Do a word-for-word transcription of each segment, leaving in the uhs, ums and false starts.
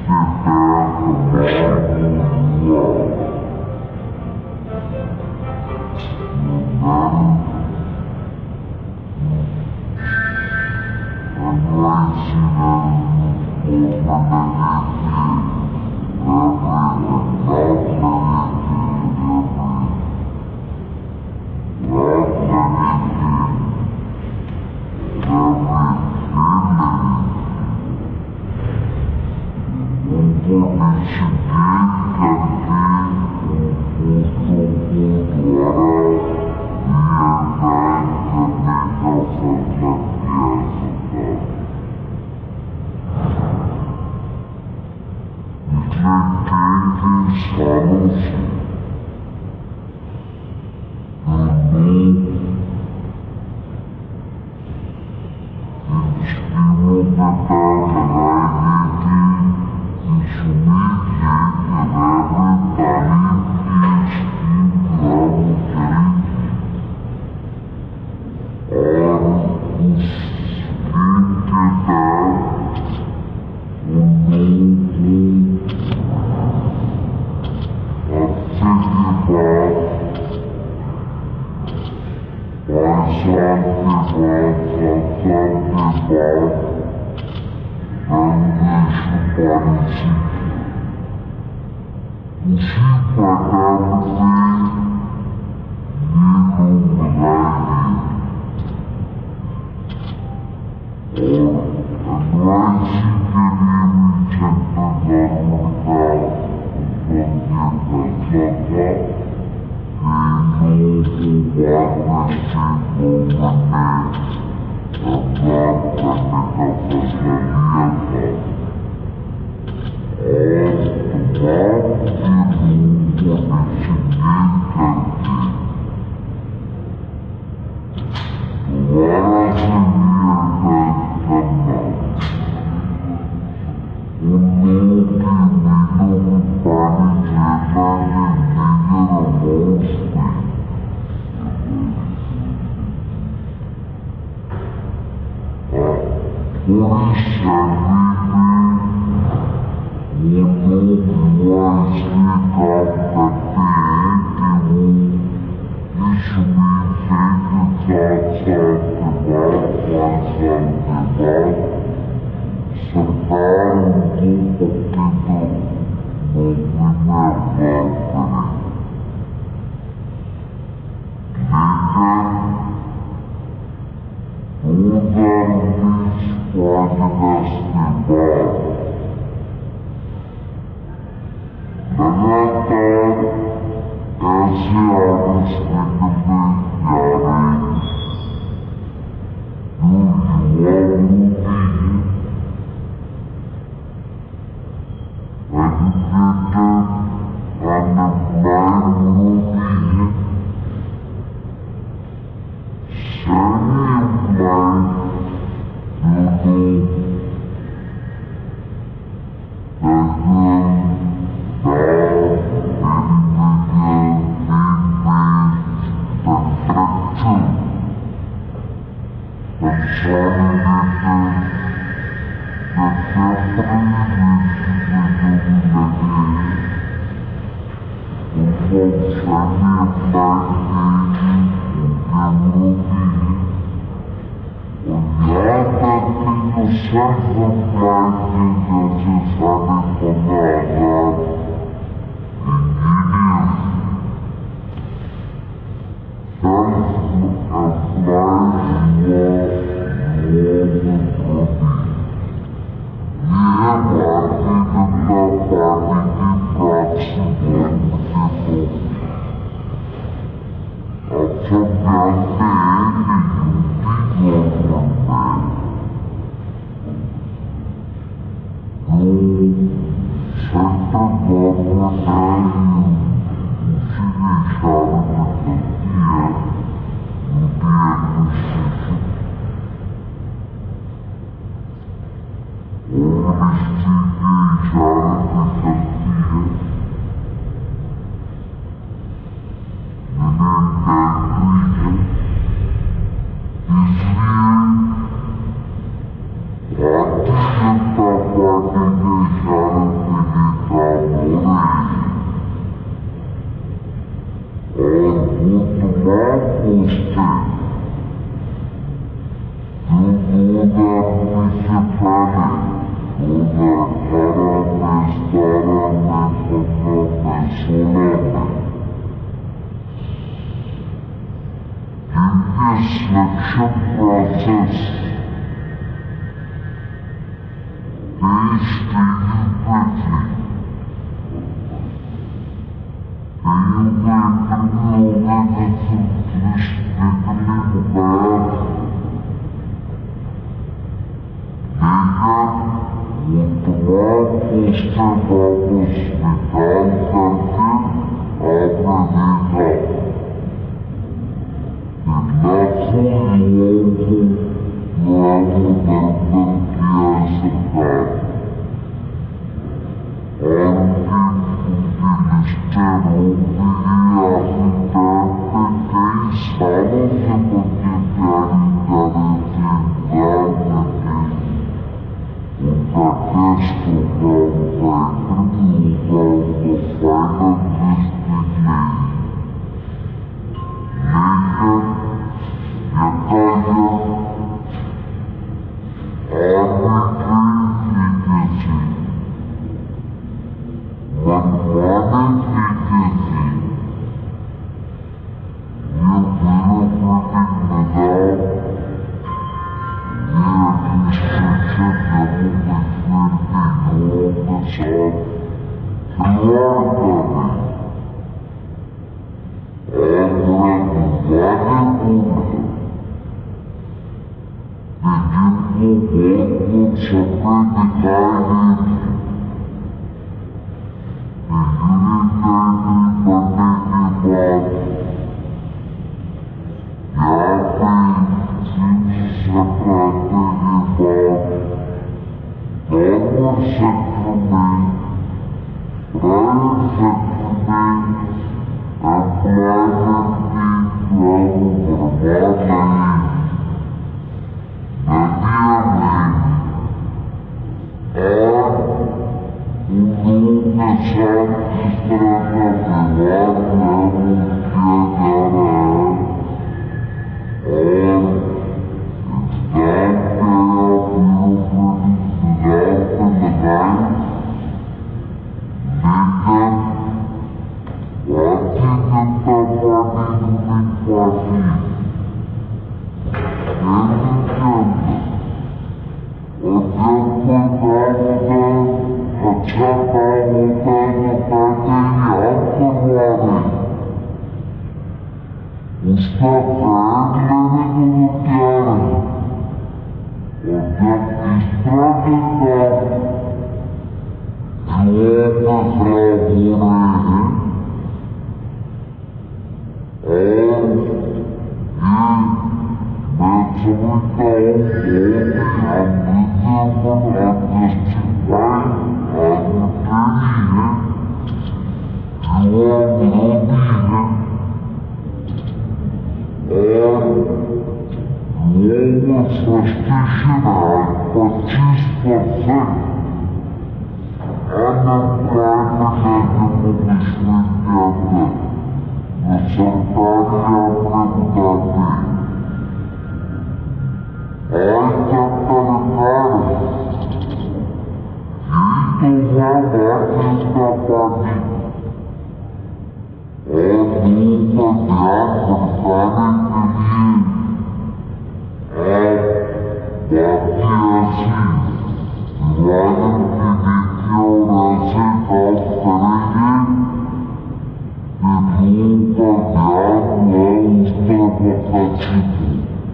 What? selection process is changing quickly. Geometric organisms restrictly bad. Lekker ontwaar posterbabbels metaalkerken abrevita. Naku yuoku nuevo berpergiasekat. Antin utilistero vigiasitante kei salo seperti dari-dari untuk testo sampai terbuka ke final display. Lekker yang kaya arbitrarifikasi, manipulasi, yang birokratik medal, yang instruksi yang memperkuat besar keluarga. Orang banyak pula hidupmu walaupun sampai dikain didirikan pandai hebat yakin seperti hebat nomor sekremen private sekremen employment lalu berbagai mediamen or ulu besar istana keluar lalu tiadaran or istana birokratik sedang pendekat Wajib tetap wajib menikmati. Demikian, objek pembangunan kecamatan-kecamatan yang terwari. Ustaz Ferdinand Mutiara, objek istirahat dua pelaburan Or, you menceritakan yang bisa mengantisipasi arbitrarinya jual belinya or lower frustration rate purchase percent unemployment and demolition capital beserta yang reputasi. Ayat terkait itu wabah didapati. Adu bagian berbalik ini. Variasi wilayah dimiliki oleh sektor kering. Itu bagian laut terprovokasi.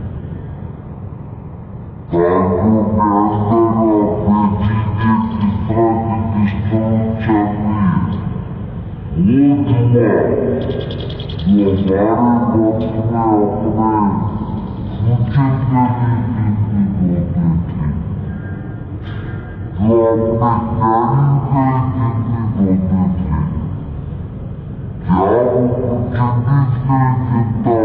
Tanto member obediente strategisto cerni. Última, globare vostre opere, funzionalmente. Globare individualmente. Chiamo funzionista